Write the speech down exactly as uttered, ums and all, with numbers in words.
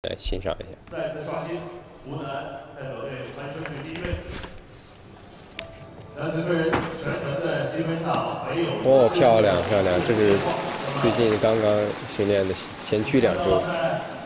来欣赏一下。 再次刷新，湖南代表队攀升至第一位。男子个人全程的积分上没有。 哦，漂亮漂亮，这是最近刚刚训练的前驱两周。